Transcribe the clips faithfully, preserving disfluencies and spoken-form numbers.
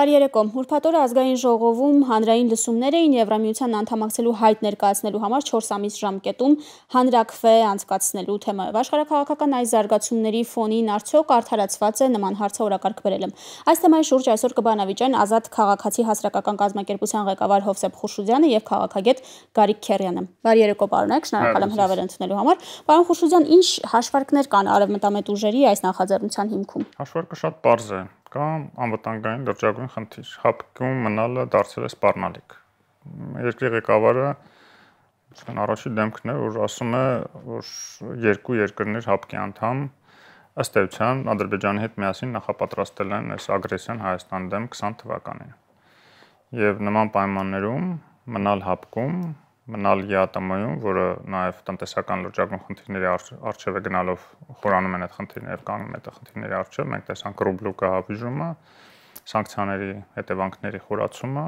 Բարի երեկո։ Ուրբաթ օրը ազգային ժողովում հանրային լսումներ էին Եվրամիության անդամակցելու հայտ ներկայացնելու համար չորս ամիս ժամկետում հանրաքվե անցկացնելու թեմայով։ Աշխարհաքաղաքական այս զարգացումների ֆոնին արդյոք արդարացված է նման հարցը օրակարգ բերելը։ Այս թեմայի շուրջ այսօր կբանավիճեն Ազատ քաղաքացի հասարակական կազմակերպության ղեկավար Հովսեփ Խուշուձյանը եւ քաղաքագետ Գարիկ Քերյանը։ Բարի երեկո, պարոններ, շնորհակալ եմ հրավեր ընդունելու համար։ Պարոն Խուշուձյան, ինչ հաշվարկներ կան արևմտամետ ուժերի այս նախաձեռնության հիմքում։ Հաշվարկը շատ պարզ է։ Կամ անվտանգային լրջագույն խնդիր, հապկում մնալը դարձել է սպառնալիք։ Երկրի ղեկավարը առաջին դեմքն է, որ ասում է, որ երկու երկրներ հապկի անդամ ըստ էության Ադրբեջանի հետ միասին նախապատրաստել են այս ագրեսիան Հայաստանի դեմ քսան թվականին։ Եվ նման պայմաններում մնալ հապկում, մնալ ԵԱՏՄ-ում, որը նաև տնտեսական լրջագույն խնդիրների առջև է գնալով խորանում են այդ խնդիրները եւ կանգնում այդ խնդիրների առջև, մենք տեսանք ռուբլու կահավիժումը, սանկցիաների հետևանքների խորացումը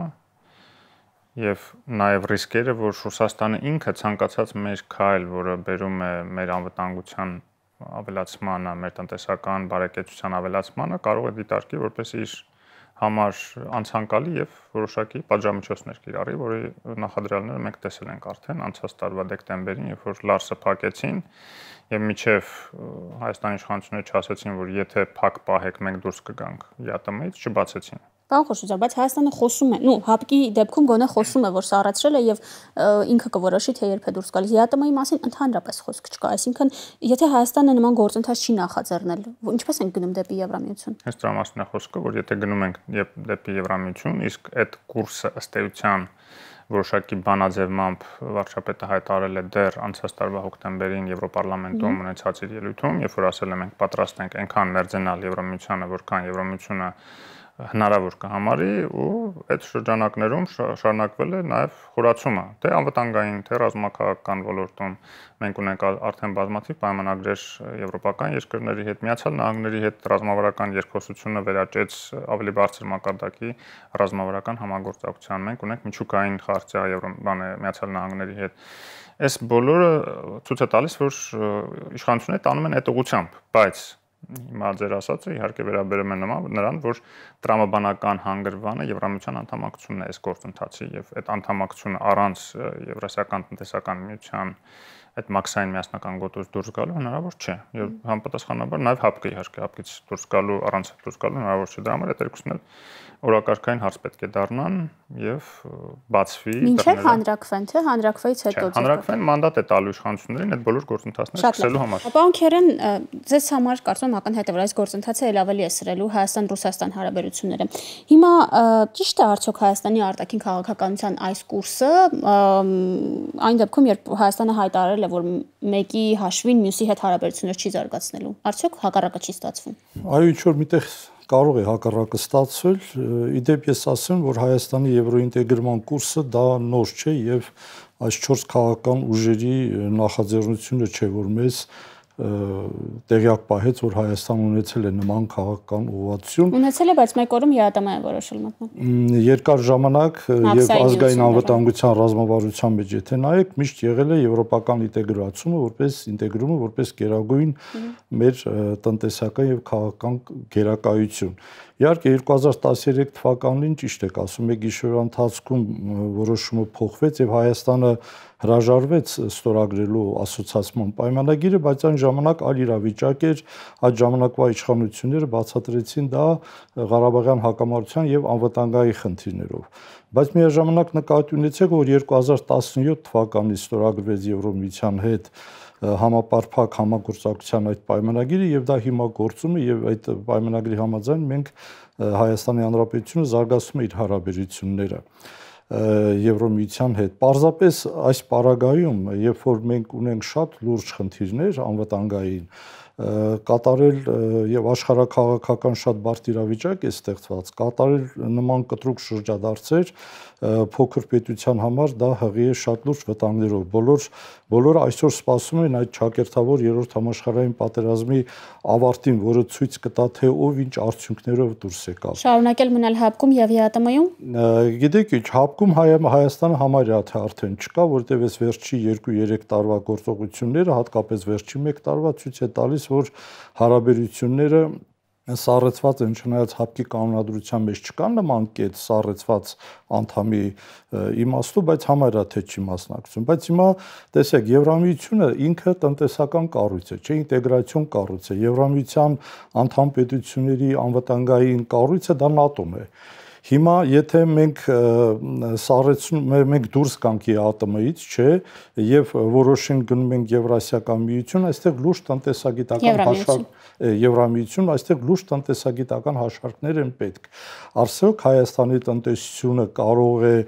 եւ նաև ռիսկերը, որ Ռուսաստանը ինքը ցանկացած մեր քայլ, որը բերում է մեր անվտանգության ավելացմանը, մեր տնտեսական բարեկեցության ավելացմանը, կարող է դիտարկի որպես իր համար անցանկալի եւ որոշակի պատժամիջոցներ կիրառի, որի նախադրյալները մենք տեսել ենք արդեն անցած տարվա դեկտեմբերին, երբ որ լարսը փակեցին եւ միջև Հայաստանի իշխանությունները չասեցին, որ եթե փակ պահեք մենք դուրս կգանք ԵԱՏՄ-ից, չբացեցին։ Պարոն Խուշուձյան, բայց Հայաստանը խոսում է, նու հապկի դեպքում գոնե խոսում է, որ սա առացրել է եւ ինքը կորոշի թե երբ է դուրս գալիս։ ԵԱՏՄ-ի մասին ընդհանրապես խոսք չկա, այսինքն եթե Հայաստանը նման գործընթաց չի նախաձեռնել, ինչպես են գնում դեպի Եվրամիություն։ Հենց դրա մասին է խոսքը, որ եթե գնում ենք դեպի Եվրամիություն, իսկ այդ կուրսը ըստ էության որոշակի բանաձևմամբ վարչապետը հայտարարել է դեռ անցած տարվա հոկտեմբերին Եվրոպարլամենտում ունեցած իր ելույթում, երբ որ ասել է մենք պատրաստ ենք այնքան մերձենալ Եվրամիությանը, որքան Եվրամիությունը հնարավոր կհամարի ու այդ շրջանակներում շարունակվել է նաև խորացումը, թե անվտանգային, թե ռազմաքաղաքական ոլորտում մենք ունենք արդեն բազմաթիվ պայմանագրեր եվրոպական երկրների հետ, Միացյալ Նահանգների հետ ռազմավարական երկխոսությունը վերաճեց ավելի բարձր մակարդակի ռազմավարական համագործակցության, մենք ունենք միջուկային խաղաղ Եվրոպան Միացյալ Նահանգների հետ։ Այս բոլորը ցույց է տալիս, որ իշխանությունները տանում են այդ ուղղությամբ, բայց հիմա ձեր ասածը իհարկե վերաբերում է նրան, որ տրամաբանական հանգրվանը Եվրամիության անդամակցությունն է այս գործընթացի եւ այդ անդամակցությունը առանց Եվրասիական տնտեսական միության այդ մաքսային միասնական գոտուց դուրս գալու հնարավոր չէ։ Եվ համապատասխանաբար նաև հապկը իհարկե հապկից դուրս գալու առանց դուրս գալու հնարավոր չէ։ Դրա համար այդ երկուսն էլ օրակարգային հարց պետք է դառնան եւ բացվի։ Մինչեւ հանրակրվեն, թե հանրակրվեից հետո։ Հանրակրվեն մանդատ է տալու իշխանություններին այդ բոլոր գործընթացները սկսելու համար։ Պարոն Քերեն, ձեզ համար կարծում եմ ակնհայտ է, որ այս գործընթացը ել ավելի է սրելու Հայաստան-Ռուսաստան հարաբերությունները։ Հիմա ճիշտ է արդյոք Հայաստանի արտաքին քաղաքականության այս կուրսը այն դեպքում, երբ Հայաստանը հայտարարել է, որ մեկի հաշվին մյուսի հետ հարաբերություններ չի զարգացնելու։ Արդյոք հակառակը չի ստացվում։ Այո, ինչ որ միտեղ կարող է հակառակը ստացվել, իդեպ ես ասեմ, որ Հայաստանի եվրոինտեգրման կուրսը դա նոր չէ եւ այս չորս քաղաքական ուժերի նախաձեռնությունը չէ, որ մեզ տեղյակ պահեց, որ Հայաստան ունեցել է նման քաղաքական ուղղվածություն։ Ունեցել է, բայց մեկ օրում ԵԱՏՄ-ը որոշել մտնել։ Երկար ժամանակ եւ ազգային անվտանգության ռազմավարության մեջ եթե նայեք, միշտ եղել է եվրոպական ինտեգրացումը, որպես ինտեգրումը, որպես գերագույն մեր տնտեսական եւ քաղաքական գերակայություն։ Իհարկե երկու հազար տասներեք թվականին ճիշտ եք ասում, մեկ գիշերվա ընթացքում որոշումը փոխվեց եւ Հայաստանը հրաժարվեց ստորագրելու ասոցիացիան պայմանագիրը, բայց այն ժամանակ այլ իրավիճակ էր, այդ ժամանակվա իշխանությունները բացատրեցին դա Ղարաբաղյան հակամարտության եւ անվտանգային խնդիրներով։ Բայց միաժամանակ նկատի ունեցեք, որ երկու հազար տասնյոթ թվականին ստորագրվեց Եվրոմիության հետ համապարփակ համագործակցության այդ պայմանագիրը եւ դա հիմա գործում է եւ այդ պայմանագրի համաձայն մենք Հայաստանի Հանրապետությունը զարգացնում է իր հարաբերությունները Եվրոմիության հետ։ Պարզապես այս պարագայում, երբ որ մենք ունենք շատ լուրջ խնդիրներ անվտանգային, կատարել եւ աշխարհաքաղաքական շատ բարդ իրավիճակ է ստեղծված, կատարել նման կտրուկ շրջադարձեր փոքր պետության համար դա հղի է շատ լուրջ վտանգներով։ Բոլոր բոլորը այսօր սպասում են այդ ճակերտավոր երրորդ համաշխարհային պատերազմի ավարտին, որը ցույց կտա թե ով ինչ արդյունքներով դուրս եկավ։ Շարունակել մնալ հապկում եւ ԵԱՏՄ-ում։ Գիտեք ինչ, հապկում Հայաստանը համարյա թե արդեն չկա, որտեղ այս վերջի երկու-երեք տարվա գործողությունները, հատկապես վերջի մեկ տարվա ցույց է տալիս, որ հարաբերությունները սառեցված են, չնայած հապկի կանոնադրության մեջ չկան նման կետ սառեցված անդամի իմաստու, բայց համարյա թե չի մասնակցում։ Բայց հիմա տեսեք, Եվրամիությունը ինքը տնտեսական կառույց է, չէ, ինտեգրացիոն կառույց է։ Եվրամիության անդամ պետությունների անվտանգային կառույցը դա ՆԱՏՕ-ն է։ Հիմա եթե մենք սառեցնում մենք դուրս գանք ԵԱՏՄ-ից, չէ, եւ որոշենք գնում ենք Եվրասիական միություն, այստեղ լուրջ տնտեսագիտական հաշվարկ Եվրամիություն, այստեղ լուրջ տնտեսագիտական հաշվարկներ են պետք։ Արդյոք Հայաստանի տնտեսությունը կարող է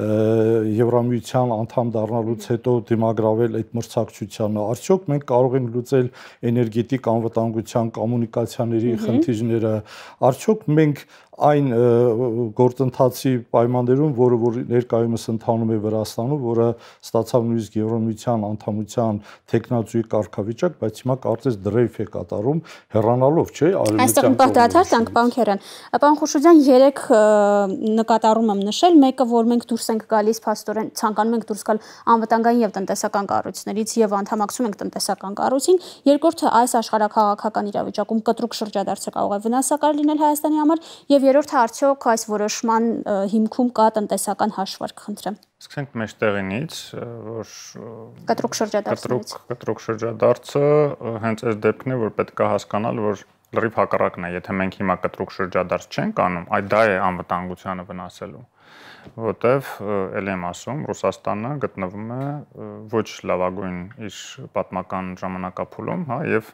Եվրամիության անդամ դառնալուց հետո դիմագրավել այդ մրցակցությանը։ Արդյոք մենք կարող ենք լուծել էներգետիկ անվտանգության, կոմունիկացիաների խնդիրները։ Արդյոք մենք այն գործընթացի պայմաններում, որը որ ներկայումս ընթանում է Վրաստանում, որը ստացավ նույնիսկ Եվրամիության անդամության տեխնացուի կարգավիճակ, բայց հիմա կարծես դրեյֆ է կատարում հեռանալով, չէ՞, այստեղ մի պահ դադար տանք, պարոն Քերան։ Պարոն Խուշուձյան, երեք նկատառում եմ նշել, մեկը, որ մենք դուրս ենք գալիս փաստորեն, ցանկանում ենք դուրս գալ անվտանգային եւ տնտեսական կառույցներից եւ անդամակցում ենք տնտեսական կառույցին, երկրորդը այս աշխարհաքաղաքական իրավիճակում կտրուկ շրջադարձը կարող է վնասակար լինել Հայաստանի համար, եւ երրորդը արդյոք այս որոշման հիմքում կա տնտեսական հաշվարկ, խնդրեմ։ Սկսենք մեջտեղինից, որ կտրուկ շրջադարձից։ Կտրուկ շրջադարձը հենց այս դեպքն է, որ պետք է հասկանալ, որ լրիվ հակառակն է, եթե մենք հիմա կտրուկ շրջադարձ չենք անում, այդ դա է անվտանգությանը վնասելու, որտեվ ել եմ ասում, Ռուսաստանը գտնվում է ոչ լավագույն իր պատմական ժամանակափուլում, հա, եւ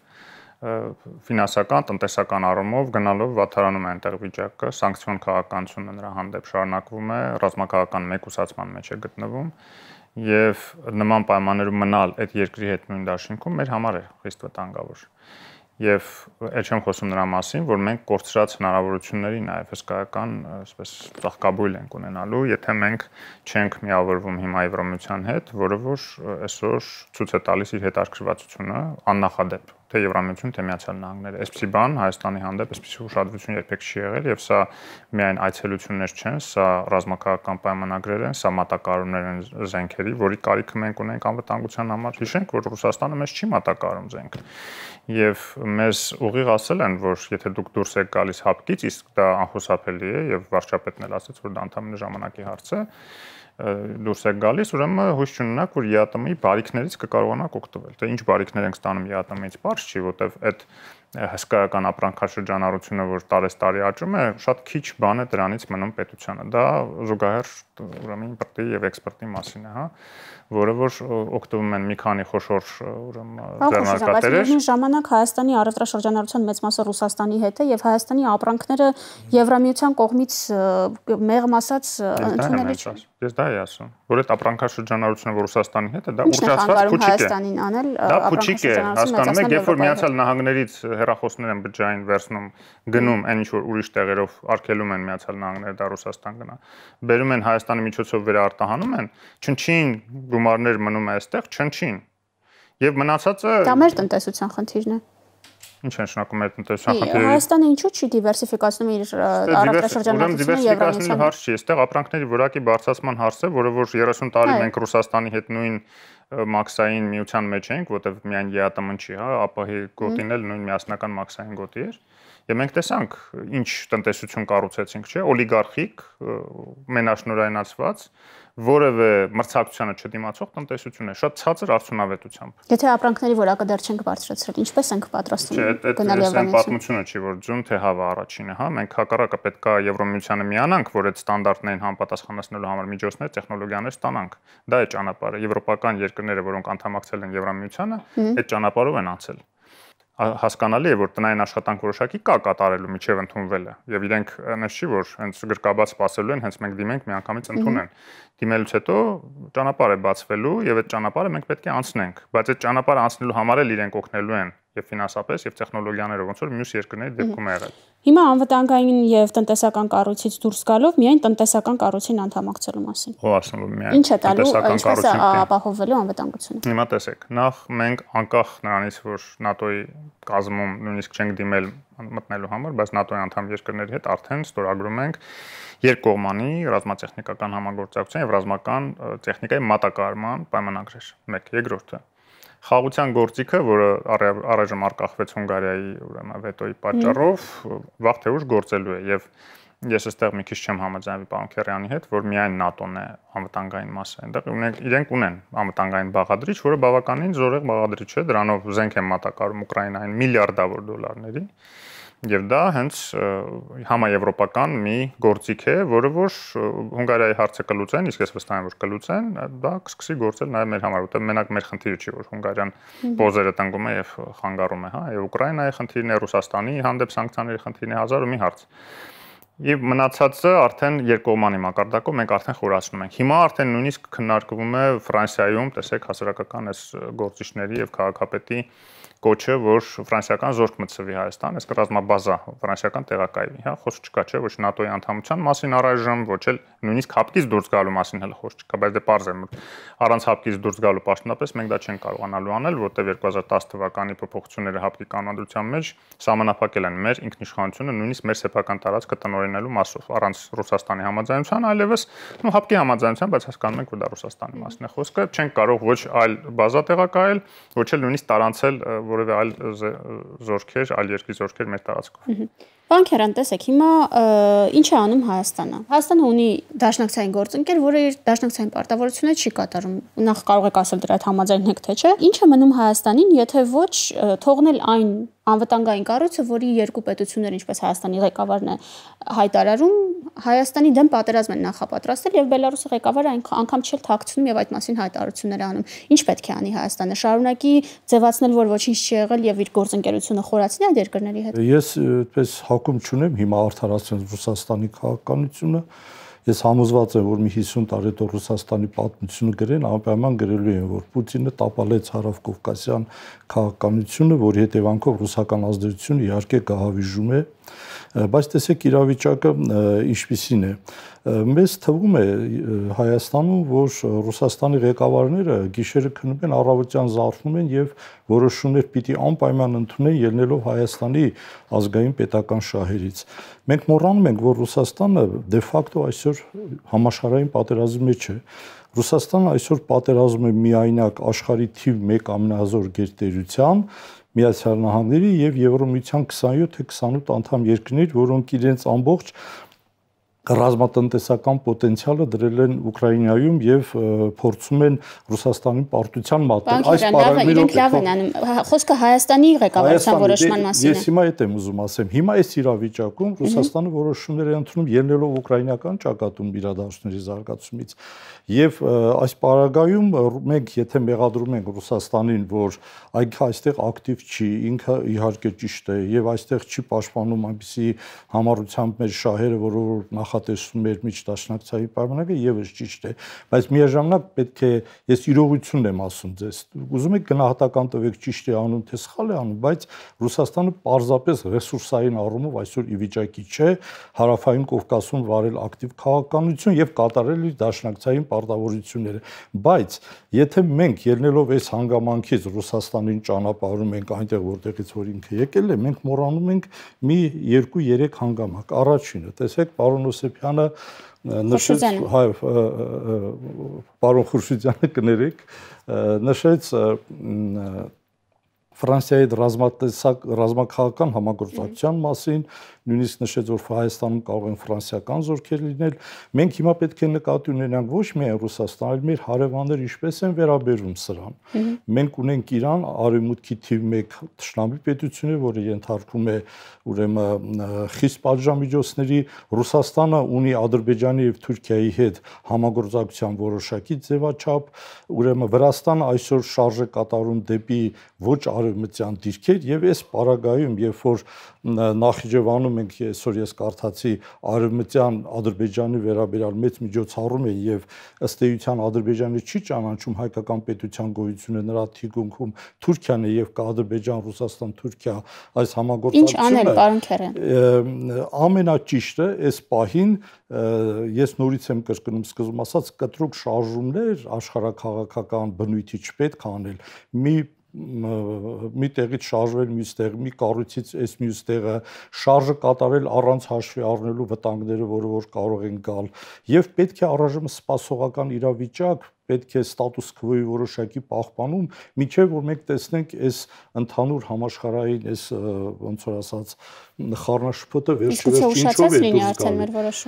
ֆինանսական, տնտեսական առումով գնալով վատթարանում է այնտեղ վիճակը, սանկցիոն քաղաքականությունը նրա հանդեպ շարունակվում է, ռազմաքաղաքական մեկուսացման մեջ է գտնվում եւ նման պայմաններում մնալ այդ երկրի հետ նույն դաշինքում մեր համար է խիստ վտանգավոր։ Եվ այլ չեմ խոսում նրա մասին, որ մենք կորցրած հնարավորությունների նաև հսկայական, այսպես ծաղկաբույլ ենք ունենալու, եթե մենք չենք միավորվում հիմա Եվրամիության հետ, որը որ այսօր ցույց է տալիս իր հետաքրքրվածությունը աննախադեպ, թե Եվրամիություն, թե Միացյալ Նահանգները։ Այսպիսի բան Հայաստանի հանդեպ այսպիսի ուշադրություն երբեք չի եղել, եւ սա միայն այցելություններ չեն, սա ռազմաքաղաքական պայմանագրեր են, սա մատակարարումներ են զենքերի, որի կարիքը մենք ունենք անվտանգության համար։ Հիշենք, որ Ռուսաստանը մեզ չի մատակարարում զենք։ Եվ մեզ ուղիղ ասել են, որ եթե դուք դուրս եք գալիս հապկից, իսկ դա անխուսափելի է եւ վարչապետն էլ ասաց, որ դա ընդհանուր ժամանակի հարց է, դուրս եք գալիս, ուրեմն հույս չունենաք, որ ԵԱՏՄ-ի բարիքներից կկարողանաք օգտվել։ Դե ինչ բարիքներ ենք ստանում ԵԱՏՄ-ից, բարձ չի, որտեվ այդ հսկայական ապրանքաշրջանառությունը, որ տարես-տարի աճում է, շատ քիչ բան է դրանից մնում պետությանը։ Դա զուգահեռ ուրեմն իմպորտի եւ էքսպորտի մասին է, հա, որը որ օգտվում են մի քանի խոշոր ուրեմն ձեռնարկատերեր։ Այս ժամանակ Հայաստանի առևտրաշրջանառության մեծ մասը Ռուսաստանի հետ է եւ Հայաստանի ապրանքները Եվրամիության կողմից մեղմ ասած ընդունելի չէ։ Ես դա եմ ասում, որ այդ ապրանքաշրջանառությունը որ Ռուսաստանի հետ է, դա ուռճացված փուչիկ է։ Դա փուչիկ է, հասկանում եք, երբ որ Միացյալ Նահանգներից հեռախոսներ են բջջային վերցնում, գնում այն ինչ որ ուրիշ տեղերով արգելում են Միացյալ Նահանգները, դա Ռուսաստան գնա։ Բերում են Հայաստանի միջոցով վերարտահանում են, չնչին գումարներ մնում է այստեղ, չնչին։ Եվ մնացածը դա մեր տնտեսության խնդիրն է։ Ինչ է նշանակում այդ տնտեսության խնդիրը։ Հայաստանը ինչու՞ չի դիվերսիֆիկացնում իր առևտրաշրջանառությունը Եվրամիության։ Հարց չի, այստեղ ապրանքների որակի բարձրացման հարց է, որը որ երեսուն տարի մենք Ռուսաստանի հետ նույն մաքսային միության մեջ ենք, որտեղ միայն ԵԱՏՄ-ն չի, հա, ԱՊՀ-ի գոտին էլ նույն միասնական մաքսային գոտի էր։ Եվ մենք տեսանք ինչ տնտեսություն կառուցեցինք, չէ՞, օլիգարխիկ, մենաշնորհայնացված, որևէ մրցակցությանը չդիմացող տնտեսություն է, շատ ցածր արդյունավետությամբ։ Եթե ապրանքների որակը դեռ չենք բարձրացրել, ինչպես ենք պատրաստվում գնալ Եվրամիության։ Չէ, այդ պատմությունը չի, որ ձուն թե հավա առաջինը, հա, մենք հակառակը պետք է Եվրամիությանը միանանք, որ այդ ստանդարտներին համապատասխանեցնելու համար միջոցներ, տեխնոլոգիաներ ստանանք։ Դա է ճանապարհը։ Եվրոպական երկրները, որոնք անդամակցել են Եվրամիությանը, այդ ճանապարհով են անցել։ Հասկանալի է, որ տնային աշխատանք որոշակի կա կատարելու միջև ընդունվելը եւ իրենք այնպես չի, որ հենց գրկաբաց սпасելու են, հենց մենք դիմենք միանգամից ընդունեն։ Դիմելուց հետո ճանապարհ է բացվելու եւ այդ ճանապարհը մենք պետք է անցնենք, բայց այդ ճանապարհը անցնելու համար էլ իրենք օգնելու են եւ ֆինանսապես եւ տեխնոլոգիաներով, ոնց որ մյուս երկրների դեպքում է եղել։ Հիմա անվտանգային եւ տնտեսական կառույցից դուրս գալով միայն տնտեսական կառույցին անդամակցելու մասին։ Ո՞վ ասում որ միայն ինչ է տալու, ինչպես է ապահովելու անվտանգությունը։ Հիմա տեսեք, նախ մենք անկախ նրանից, որ ՆԱՏՕ-ի կազմում նույնիսկ չենք դիմել մտնելու համար, բայց ՆԱՏՕ-ի անդամ երկրների հետ արդեն ստորագրում ենք երկկողմանի ռազմատեխնիկական համագործակցության եւ ռազմական տեխնիկայի մատակարարման պայմանագրեր։ Մեկ, երկրորդը խաղաղության գործիքը, որը առայժմ արկախվեց Հունգարիայի ուրեմն վետոյի պատճառով, վաղ թե ուշ գործելու է եւ ես այստեղ մի քիչ չեմ համաձայնվի պարոն Քերյանի հետ, որ միայն ՆԱՏՕ-ն է անվտանգային մասը։ Այնտեղ ունենք իրենք ունեն անվտանգային բաղադրիչ, որը բավականին զորեղ բաղադրիչ է, դրանով զենք են մատակարարում Ուկրաինային միլիարդավոր դոլարների։ Եվ դա հենց համաեվրոպական մի գործիք է, որը որ Հունգարիայի հարցը կլուծեն, իսկ ես վստահ եմ, որ կլուծեն, դա կսկսի գործել նաև մեր համար, որտեղ մենակ մեր խնդիրը չի, որ Հունգարիան պոզերը տնկում է եւ խանգարում է, հա, եւ Ուկրաինայի խնդիրն է, Ռուսաստանի հանդեպ սանկցիաների խնդիրն է, հազար ու մի հարց։ Եվ մնացածը արդեն երկկողմանի մակարդակով մենք արդեն խորացնում ենք։ Հիմա արդեն նույնիսկ քննարկվում է Ֆրանսիայում, տեսեք, հասարակական այս գործիչների եւ քաղաքապետի կոչը, որ ֆրանսիական զորք մտցվի Հայաստան, այս ռազմաբազա ֆրանսիական տեղակայվի, հա, խոսք չկա, չէ, ոչ ՆԱՏՕ-ի անդամության մասին առայժմ, ոչ էլ նույնիսկ հապկից դուրս գալու մասին հələ խոսք չկա, բայց դե պարզ է, առանց հապկից դուրս գալու պաշտոնապես մենք դա չենք կարողանալու անել, որտեղ երկու հազար տասը թվականի փոփոխությունները հապկի կանոնադրության մեջ սահմանափակել են մեր ինքնիշխանությունը նույնիսկ մեր սեփական տարածքը տնօրինելու մասով, առանց Ռուսաստանի համաձայնության, այլևս նո հապկի համաձայնության, բայց հասկանում ենք, որ դա Ռուսաստանի մասն է խոսքը, չենք կարող ոչ այլ բազա տեղակայել, ոչ էլ նույնիսկ տարանցել որևէ այլ զորքեր, այլ երկրի զորքեր մեր տարածքով։ Պարոն Քերյան, տեսեք, հիմա ինչ է անում Հայաստանը։ Հայաստանը ունի դաշնակցային գործընկեր, որը իր դաշնակցային պարտավորությունները չի կատարում։ Նախ կարող եք ասել դրա հետ համաձայնեք թե չէ։ Ինչ է մնում Հայաստանին, եթե ոչ թողնել այն անվտանգային կառույցը, որի երկու պետություններ, ինչպես Հայաստանի ղեկավարն է հայտարարում, Հայաստանի դեմ պատերազմ են նախապատրաստել եւ Բելարուսի ղեկավարը անգամ չէ թաքցնում եւ այդ մասին հայտարարություններ անում։ Ինչ պետք է անի Հայաստանը։ Շարունակի ձևացնել, որ ոչինչ չի եղել եւ իր գործընկերությունը խորացնի այդ երկրների հետ։ Ես այդպես հակում չունեմ հիմա արդարացնել Ռուսաստանի քաղաքականությունը։ Ես համոզված եմ, որ մի հիսուն տարի հետո Ռուսաստանի պատմությունը գրեն, անպայման գրելու են, որ Պուտինը տապալեց հարավկովկասյան քաղաքականությունը, որի հետևանքով ռուսական ազդեցությունը իհարկե գահավիժում է, բայց տեսեք իրավիճակը ինչպիսին է։ Մեզ թվում է Հայաստանում, որ Ռուսաստանի ղեկավարները գիշերը քնում են, առավոտյան զարթնում են եւ որոշումներ պիտի անպայման ընդունեն ելնելով Հայաստանի ազգային պետական շահերից։ Մենք մոռանում ենք, որ Ռուսաստանը դե ֆակտո այսօր համաշխարհային պատերազմի մեջ է։ Ռուսաստանը այսօր պատերազմ է միայնակ աշխարհի թիվ մեկ ամենազոր գերտերության Միացյալ Նահանգների եւ Եվրոմիության քսանյոթ թե քսանութ անդամ երկրներ, որոնք իրենց ամբողջ ռազմատնտեսական պոտենցիալը դրել են Ուկրաինայում եւ փորձում են Ռուսաստանի պարտության մատնել։ Այս պարագայում լավ են անում։ Խոսքը Հայաստանի ղեկավարության որոշման մասին է։ Ես հիմա այդ եմ ուզում ասեմ։ Հիմա այս իրավիճակում Ռուսաստանը որոշումներ է ընդունում ելնելով ուկրաինական ճակատում իրադարձությունների զարգացումից։ Եվ այս պարագայում մենք եթե մեղադրում ենք Ռուսաստանին, որ այգը այստեղ ակտիվ չի, ինքը իհարկե ճիշտ է եւ այստեղ չի պաշտպանում այնպիսի համառությամբ մեր շահերը, որը նախատեսում էր միջդաշնակցային պայմանագիրը, եւս ճիշտ է, բայց միաժամանակ պետք է ես իրողությունն եմ ասում ձեզ։ Ուզում եք գնահատական տվեք ճիշտ է անում թե սխալ է անում, բայց Ռուսաստանը պարզապես ռեսուրսային առումով այսօր ի վիճակի չէ հարավային Կովկասում վարել ակտիվ քաղաքականություն եւ կատարել իր դաշնակցային պարտավորությունները, բայց եթե մենք ելնելով այս հանգամանքից Ռուսաստանին ճանապարհում ենք այնտեղ որտեղից որ ինքը եկել է, մենք մոռանում ենք մի երկու երեք հանգամանք։ Առաջինը, տեսեք, պարոն Օսեփյանը նշեց, հայ, պարոն Խուրշիդյանը կներեք, նշեց Ֆրանսիայի ռազմատեսակ ռազմաքաղաքական համագործակցության մասին, նույնիսկ նշեց, որ Հայաստանում կարող են ֆրանսիական զորքեր լինել։ Մենք հիմա պետք է նկատի ունենանք ոչ միայն Ռուսաստան, այլ մեր հարևաններ ինչպես են վերաբերվում սրան։ Մենք ունենք Իրան, արևմուտքի թիվ մեկ թշնամի պետություն է, որը ենթարկվում է ուրեմն խիստ պատժամիջոցների։ Ռուսաստանը ունի Ադրբեջանի եւ Թուրքիայի հետ համագործակցության որոշակի ձևաչափ, ուրեմն Վրաստանը այսօր շարժ է կատարում դեպի ոչ արևմտյան դիրքեր եւ այս պարագայում, երբ որ Նախիջևանում ենք այսօր ես կարդացի արևմտյան Ադրբեջանի վերաբերյալ մեծ միջոցառում է եւ ըստ էության Ադրբեջանը չի ճանաչում հայկական պետության գոյությունը, նրա թիկունքում Թուրքիան է եւ կա Ադրբեջան-Ռուսաստան-Թուրքիա այս համագործակցությունը։ Ինչ անել, պարոն Քերյան։ Ամենաճիշտը այս պահին ես նորից եմ կրկնում սկզբում ասած կտրուկ շարժումներ աշխարհակաղակական բնույթի չպետք է անել։ Մի մի տեղից շարժվել մյուս տեղ, մի կառույցից այս մյուս տեղը շարժը կատարել առանց հաշվի առնելու վտանգները, որը որ կարող են գալ, եւ պետք է առայժմ սպասողական իրավիճակ պետք է ստատուս քվոյի որոշակի պահպանում, միջև որ մենք տեսնենք այս ընդհանուր համաշխարհային այս ոնց որ ասած խառնաշփոթը վերջերս ինչով է դուրս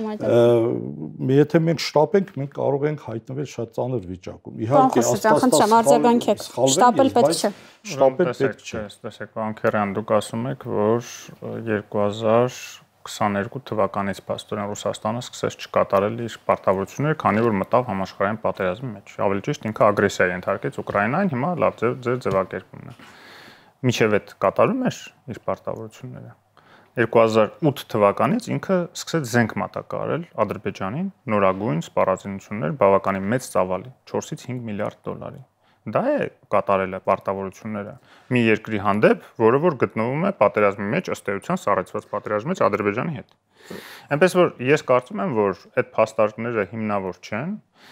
գալու։ Եթե մենք շտապենք, մենք կարող ենք հայտնվել շատ ծանր վիճակում։ Իհարկե, արձագանքեք, շտապել պետք չէ։ Շտապել պետք չէ։ Տեսեք, Վանքերյան, դուք ասում եք, որ երկու հազար քսաներկու թվականից փաստորեն Ռուսաստանը սկսեց չկատարել իր պարտավորությունները, քանի որ մտավ համաշխարհային պատերազմի մեջ։ Ավելի ճիշտ ինքը ագրեսիա ենթարկեց Ուկրաինային, հիմա լավ ձեր ձեր ձևակերպումն է։ Միջև այդ կատարում էր իր պարտավորությունները։ երկու հազար ութ թվականից ինքը սկսեց զենք մատակարարել Ադրբեջանին, նորագույն սպառազինություններ բավականին մեծ ծավալի, չորսից հինգ միլիարդ դոլարի։ Դա է կատարել է պարտավորությունները մի երկրի հանդեպ, որը որ գտնվում է պատերազմի մեջ, ըստ էության սառեցված պատերազմի մեջ Ադրբեջանի հետ։ Այնպես որ ես կարծում եմ, որ այդ փաստարկները հիմնավոր չեն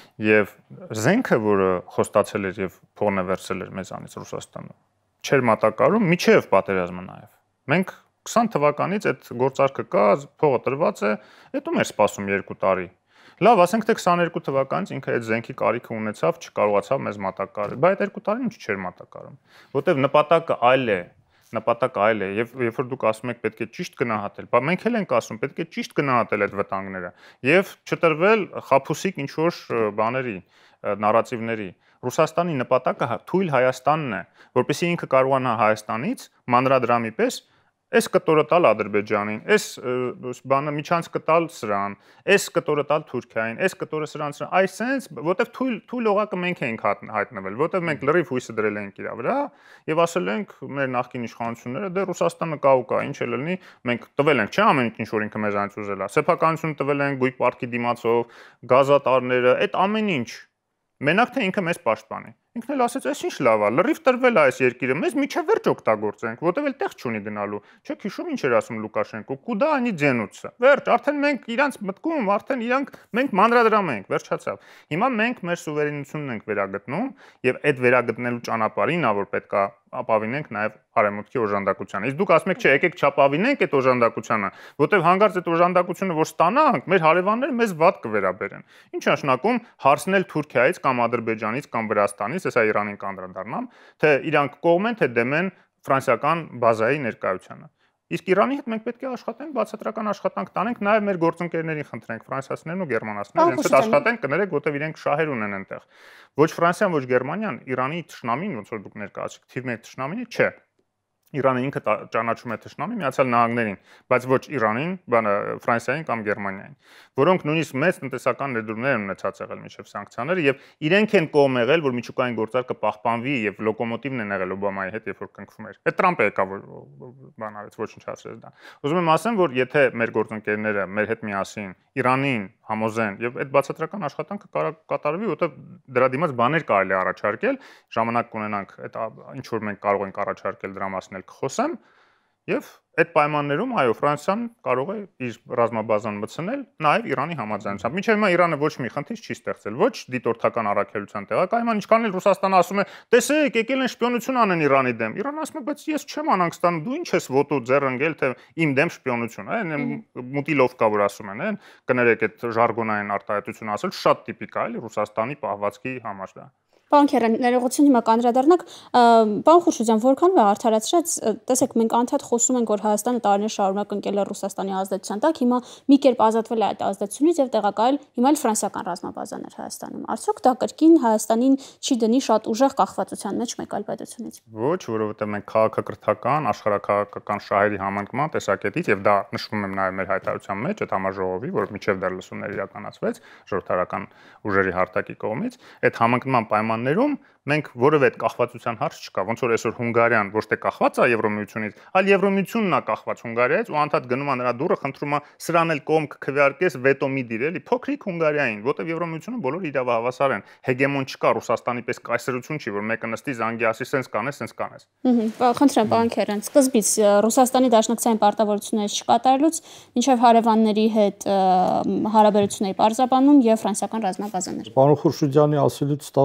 եւ զենքը, որը խոստացել էր եւ փողն է վերցել էր մեզանից Ռուսաստանը, չէր մատակարարում միջև պատերազմը նաեւ։ Մենք քսան թվականից այդ գործարքը կա, փողը տրված է, հետո մեր սպասում երկու տարի։ Լավ, ասենք թե քսաներկու թվականից ինքը այդ զենքի կարիքը ունեցավ, չկարողացավ մեզ մատակարարել, բայց այդ երկու տարին ինչ չէր մատակարարում, որտեվ նպատակը այլ է, նպատակը այլ է, եւ երբ որ դուք ասում եք պետք է ճիշտ գնահատել, բայց մենք էլ ենք ասում պետք է ճիշտ գնահատել այդ վտանգները եւ չտրվել խափուսիկ ինչ որ բաների, նարատիվների։ Ռուսաստանի նպատակը թույլ Հայաստանն է, որպեսզի ինքը կարողանա Հայաստանից մանրադրամի պես Այս կտորը տալ Ադրբեջանին, այս բանը միջանցքը տալ սրան, այս կտորը տալ Թուրքիային, այս կտորը սրան սրան, այսպես, որտեվ թույլ թույլ օղակը մենք ենք հայտնվել, որտեվ մենք լրիվ հույսը դրել ենք իր վրա եւ ասել ենք մեր նախկին իշխանությունները դե Ռուսաստանը կա ու կա, ինչ էլ լինի, մենք տվել ենք, չէ՞ ամեն ինչ որ ինքը մեզանից ուզել է, սեփականություն տվել ենք գույք պարտքի դիմացով, գազատարները, այդ ամեն ինչ։ Մենակ թե ինքը մեզ պաշտպանի։ Ինքն էլ ասեց, այս ինչ լավ է, լրիվ տրվել է այս երկիրը, մեզ միջև վերջ օգտագործենք, որտեվ էլ տեղ չունի գնալու։ Չեք հիշում ինչ էր ասում Լուկաշենկո, կուդա անի ձենուցը։ Վերջ, արդեն մենք իրանց մտքում, արդեն իրանք մենք մանրադրամ ենք, վերջացավ։ Հիմա մենք մեր սուվերենությունն ենք վերագտնում եւ այդ վերագտնելու ճանապարհին ա որ պետքա ապավինենք նաեւ արևմուտքի օժանդակությանը։ Իսկ դուք ասում եք, չէ, եկեք չապավինենք այդ օժանդակությանը, որտեվ հանգարց այդ օժանդակությունը որ ստանանք, մեր հարևանները մեզ վատ կվերաբերեն։ Ինչ նշանակում հարցնել Թուրքիայից կամ Ադրբեջանից կամ Վրաստանից, հեսա Իրանին կանդրադառնամ, թե իրանք կողմ են, թե դեմ են ֆրանսիական բազայի ներկայությանը։ Իսկ Իրանի հետ մենք պետք է աշխատենք, բացատրական աշխատանք տանենք, նաև մեր գործընկերներին խնդրենք, ֆրանսիացիներն ու գերմանացիներն, իրենց հետ աշխատենք, կներեք, որտեվ իրենք շահեր ունեն այնտեղ։ Ոչ Ֆրանսիան, ոչ Գերմանիան Իրանի թշնամին, ոնց որ դուք ներկայացիք, թիվ մեկ թշնամին չէ։ Իրանը ինքը ճանաչում է թշնամի Միացյալ Նահանգներին, բայց ոչ Իրանին, բանը Ֆրանսիային կամ Գերմանիային, որոնք նույնիսկ մեծ տնտեսական ներդրումներ են ունեցած եղել միջև սանկցիաները եւ իրենք են կողմ եղել, որ միջուկային գործարքը պահպանվի եւ լոկոմոտիվն են եղել Օբամայի հետ, երբ որ կնքվում էր։ Այդ Տրամպը եկավ որ բան արեց, ոչնչացրեց դա։ Ուզում եմ ասեմ, որ եթե մեր գործընկերները մեր հետ միասին Իրանին համոզեն եւ այդ բացատրական աշխատանքը կարող կատարվի, որտեղ դրա դիմաց բաներ կարելի առաջարկել, ժամանակ կունենանք այդ ինչ որ մենք կարող ենք առաջարկել դրա մասին կխոսեմ եւ այդ պայմաններում այո Ֆրանսիան կարող է իր ռազմաբազան մտցնել նաեւ Իրանի համաձայնությամբ։ Մինչեւ հիմա Իրանը ոչ մի խնդիր չի ստեղծել, ոչ դիտորդական առաքելության տեղակայման, ինչքան էլ Ռուսաստանը ասում է, տեսեք, եկել են շպիոնություն անեն Իրանի դեմ։ Իրանը ասում է, բայց ես չեմ անհանգստանում, դու ինչ ես ոտու ձեռ ընկել, թե իմ դեմ շպիոնություն, այն մուտիլովկա որ ասում են, այն կներեք այդ ժարգոնային արտահայտությունը ասել շատ տիպիկ է, էլի Ռուսաստանի պահվածքի համար դա։ Պարոն Քերան, ներողություն հիմա կանդրադառնանք, պարոն Խուրշուդյան, որքան վաղ արդարացրած, տեսեք, մենք անդադ խոսում ենք, որ Հայաստանը տարիներ շարունակ ընկել է Ռուսաստանի ազդեցության տակ, հիմա մի կերպ ազատվել է այդ ազդեցությունից եւ տեղակայել հիմա էլ ֆրանսիական ռազմաբազաներ Հայաստանում։ Արդյոք դա կրկին Հայաստանին չի դնի շատ ուժեղ կախվածության մեջ մեկ այլ պետությունից։ Ոչ, որովհետեւ մենք քաղաքակրթական, աշխարհակաղակական շահերի համընկման տեսակետից եւ դա նշվում է նաեւ մեր հայտարարության մեջ, այդ համաժողովի, որ միջև դեռ լսումներ իրականացվեց ժողովրդարական ուժերի հարտակի կողմից, այդ համընկման պայման ներում մենք որևէ կախվածության հարց չկա, ոնց որ այսօր Հունգարիան ոչ թե կախված է Եվրոմիությունից, այլ Եվրոմիությունն է կախված Հունգարիայից ու անդադ գնում է նրա դուռը, խնդրում է սրան էլ կողմ կքվեարկես վետո մի դիր, էլի փոքրիկ Հունգարիային, որտեղ Եվրոմիությունը բոլոր իրավահավասար են, հեգեմոն չկա Ռուսաստանի պես կայսրություն չի, որ մեկը նստի զանգի ասի սենց կանես, սենց կանես։ Ահա, խնդրեմ, պարոն Քերան, սկզբից Ռուսաստանի դաշնակցային պարտավորությունները չկատարելուց մինչև հարևանների հետ հարաբերությունների պարզաբանում եւ ֆրանսիական ռազմաբազաներ։ Պարոն Խուրշուդյանի ասելուց ստացվում է,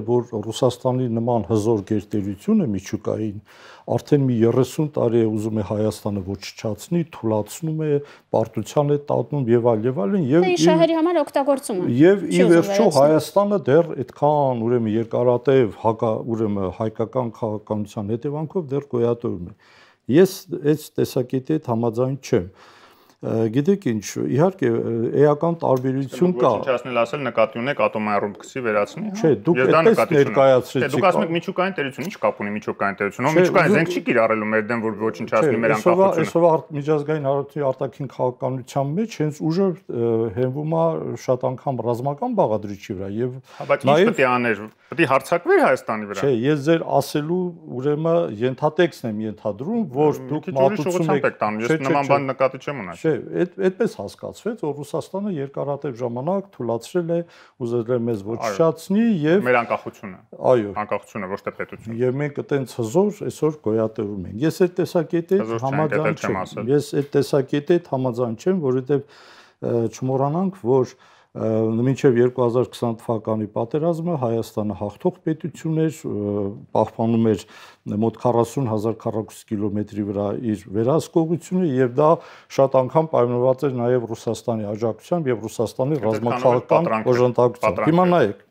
որ Ռուսաստանի նման հզոր գերտերությունը միջուկային արդեն մի երեսուն տարի է ուզում է Հայաստանը ոչնչացնի, թուլացնում է, պարտության է տատնում եւ այլ եւ այլն եւ շահերի համար օգտագործում է։ Եվ ի վերջո Հայաստանը դեռ այդքան ուրեմն երկարատև հակա ուրեմն հայկական քաղաքականության հետևանքով դեռ գոյատևում է։ Ես այս տեսակետի հետ համաձայն չեմ։ Գիտեք ինչ, իհարկե էական տարբերություն կա։ Ոչնչացնել ասել նկատի ունեք ատոմային ռումբկսի վերացնի։ Չէ, դուք այդպես ներկայացրեցիք։ Դուք ասում եք միջուկային տերություն, ինչ կապ ունի միջուկային տերությունը։ Ո՞վ միջուկային զենք չի կիրառելու մեր դեմ, որ ոչնչացնի մեր անկախությունը։ Այսօր միջազգային հարաբերությունների արտաքին քաղաքականության մեջ հենց ուժը հենվում է շատ անգամ ռազմական բաղադրիչի վրա եւ բայց ինչ պետք է աներ, պետք է հարձակվեր Հայաստանի վրա։ Չէ, ես ձեր ասելու ուրեմն ենթատեքստն եմ ենթադրում, որ դուք մատուցում եք տանում։ Ես նման բան նկատի չեմ ունեցել։ Չէ, այդպես հասկացվեց, որ Ռուսաստանը երկարատև ժամանակ թույլատրել է ուզել է մեզ ոչնչացնի եւ մեր անկախությունը։ Այո, անկախությունը ոչ թե պետությունը։ Եվ մենք այտենց հզոր այսօր գոյատևում ենք։ Ես այդ տեսակետի հետ համաձայն չեմ։ Ես այդ տեսակետի հետ համաձայն չեմ, որովհետեւ չմոռանանք, որ մինչև երկու հազար քսան թվականի պատերազմը Հայաստանը հաղթող պետություն էր, պահպանում էր մոտ քառասուն հազար քառակուսի կիլոմետրի վրա իր վերահսկողությունը եւ դա շատ անգամ պայմանավորված էր նաեւ Ռուսաստանի աջակցությամբ եւ Ռուսաստանի ռազմաքաղաքական օժանդակությամբ։ Հիմա նայեք,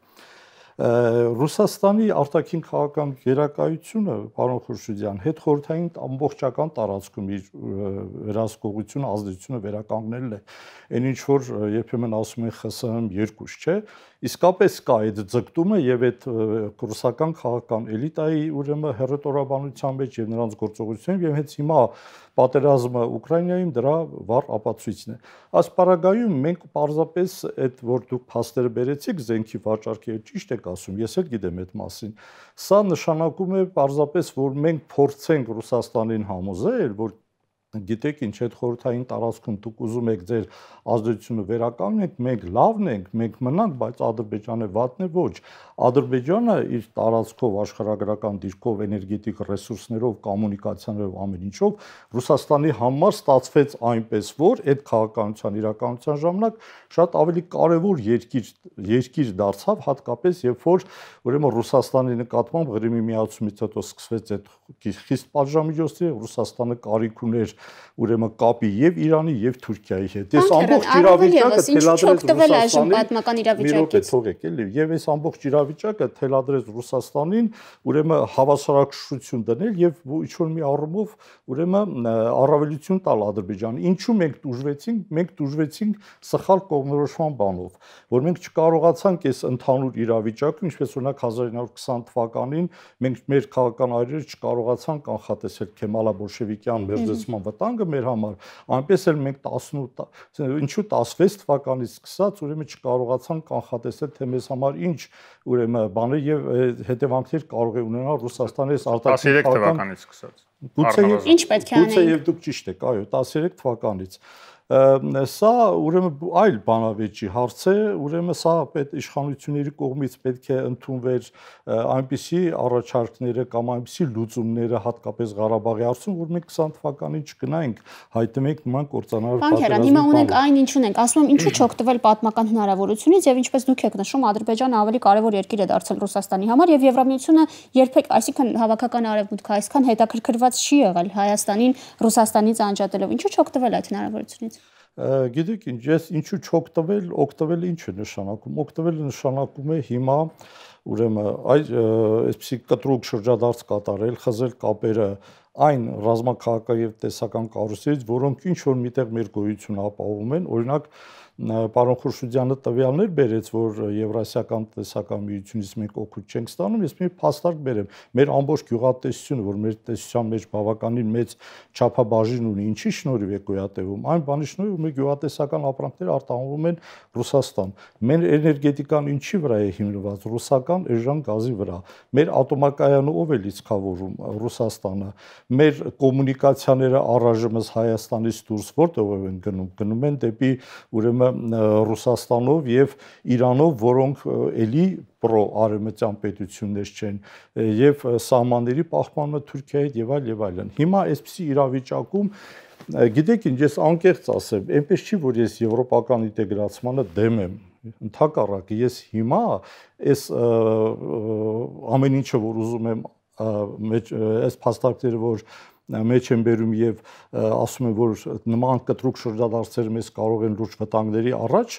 Ռուսաստանի արտաքին քաղաքական գերակայությունը, պարոն Խուրշիդյան, հետխորհրդային ամբողջական տարածքում իր վերահսկողությունը, ազդեցությունը վերականգնելն է։ Այն ինչ որ երբեմն ասում են Խ Ս Հ երկուս, չէ՞, իսկապես կա այդ ձգտումը եւ այդ ռուսական քաղաքական էլիտայի ուրեմն հերետորաբանության մեջ եւ նրանց գործողություններում եւ հենց հիմա պատերազմը Ուկրաինայում դրա վառ ապացույցն է։ Ասպարագայում մենք պարզապես այդ որ դուք փաստերը բերեցիք զենքի վաճառքի հետ ճիշտ եք ասում, ես էլ գիտեմ այդ մասին։ Սա նշանակում է պարզապես որ մենք փորձենք Ռուսաստանին համոզել, որ գիտեք ինչ այդ խորհրդային տարածքում դուք ուզում եք ձեր ազդեցությունը վերականգնեք, մենք լավն ենք, մենք մնանք, բայց Ադրբեջանը վատն է, ոչ։ Ադրբեջանը իր տարածքով, աշխարհագրական դիրքով, էներգետիկ ռեսուրսներով, կոմունիկացիաներով, ամեն ինչով Ռուսաստանի համար ստացվեց այնպես, որ այդ քաղաքականության իրականության ժամանակ շատ ավելի կարևոր երկիր երկիր դարձավ, հատկապես երբ որ ուրեմն Ռուսաստանի նկատմամբ Ղրիմի միացումից հետո սկսվեց այդ խիստ պատժամիջոցները, Ռուսաստանը կարիք ուներ ուրեմն կապի եւ Իրանի եւ Թուրքիայի հետ։ Ես ամբողջ իրավիճակը թելադրեց Ռուսաստանին։ Թողեք էլի, եւ այս ամբողջ իրավիճակը թելադրեց Ռուսաստանին ուրեմն հավասարակշռություն դնել եւ ինչ որ մի առումով ուրեմն առավելություն տալ Ադրբեջանին։ Ինչու մենք դժվեցինք, մենք դժվեցինք սխալ կողմնորոշման բանով, որ մենք չկարողացանք այս ընդհանուր իրավիճակը, ինչպես օրինակ հազար ինը հարյուր քսան թվականին մենք մեր քաղաքական այրերը չկարողացանք կանխատեսել Քեմալա բոլշևիկյան մերձեցման վտանգը մեր համար, այնպես էլ մենք տասնութ ինչու տասնվեց թվականից սկսած ուրեմն չկարողացանք կանխատեսել թե մեզ համար ինչ ուրեմն բանը եւ հետևանքներ կարող է ունենալ Ռուսաստանի արտաքին թվականից սկսած։ Գուցե ինչ պետք է անենք։ Գուցե եւ դուք ճիշտ եք, այո, տասներեք թվականից։ Սա ուրեմն այլ բանավեճի հարց է, ուրեմն սա պետ իշխանությունների կողմից պետք է ընդունվեր այնպիսի առաջարկները կամ այնպիսի լուծումները հատկապես Ղարաբաղի հարցում, որ մենք քսան թվականին չգնայինք, հայտնենք նման կործանարար պատերազմի։ Հիմա ունենք այն ինչ ունենք, ասում եմ ինչու չօգտվել պատմական հնարավորությունից եւ ինչպես դուք եք նշում, Ադրբեջանը ավելի կարևոր երկիր է դարձել Ռուսաստանի համար եւ Եվրամիությունը երբեք, այսինքն հավաքական արևմուտքը այսքան հետաքրքրված չի եղել Հայաստանին Ռուսաստանից անջատելով։ Ինչու չօգտվել այդ հնարավորությունից։ Գիտեք ինչ, ես ինչու չօգտվել, օգտվել ինչ է նշանակում։ Օգտվելը նշանակում է հիմա ուրեմն այդ այսպիսի կտրուկ շրջադարձ կատարել, խզել կապերը այն ռազմաքաղաքական եւ տեսական կառույցներից, որոնք ինչ որ միտեղ մեր գոյությունը ապահովում են, օրինակ պարոն Խուրշիդյանը տվյալներ բերեց, որ Եվրասիական տնտեսական միությունից մենք օգուտ չենք ստանում, ես մի փաստարկ բերեմ։ Մեր ամբողջ գյուղատնտեսությունը, որ մեր տնտեսության մեջ բավականին մեծ չափաբաժին ունի, ինչի շնորհիվ է գոյատևում, այն բանի շնորհիվ, որ մեր գյուղատնտեսական ապրանքները արտահանվում են Ռուսաստան։ Մեր էներգետիկան ինչի վրա է հիմնված, ռուսական էժան գազի վրա։ Մեր ատոմակայանը ով է լիցքավորում, Ռուսաստանը։ Մեր կոմունիկացիաները առայժմս Հայաստանից դուրս որտեղ են գնում, գնում են դեպի ուրեմն Ռուսաստանով եւ Իրանով, որոնք էլի պրո արևմտյան պետություններ չեն եւ սահմանների պահպանումը Թուրքիայի հետ եւ այլ եւ այլն։ Հիմա այսպիսի իրավիճակում գիտեք ինչ, ես անկեղծ ասեմ, այնպես չի, որ ես եվրոպական ինտեգրացմանը դեմ եմ, Ընդհակառակը ես հիմա այս ամեն ինչը որ ուզում եմ այս փաստարկները որ մեջ են բերում եւ ասում են որ նման կտրուկ շրջադարձեր մեզ կարող են լուրջ վտանգների առաջ